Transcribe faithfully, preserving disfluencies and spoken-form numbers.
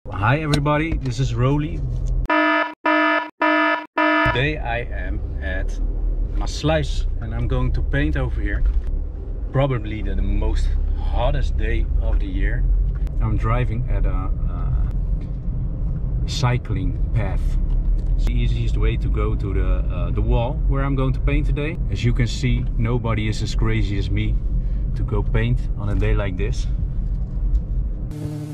Hi everybody, this is Roley. Today I am at Maassluis and I'm going to paint over here. Probably the, the most hottest day of the year. I'm driving at a, a cycling path. It's the easiest way to go to the, uh, the wall where I'm going to paint today. As you can see, nobody is as crazy as me to go paint on a day like this.